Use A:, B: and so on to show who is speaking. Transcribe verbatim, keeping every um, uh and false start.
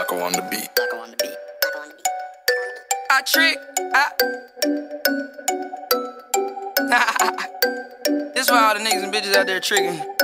A: Flacco on the beat.
B: Flacco on the beat. Flacco on the beat.
C: I trick. I... This why all the niggas and bitches out there tricking.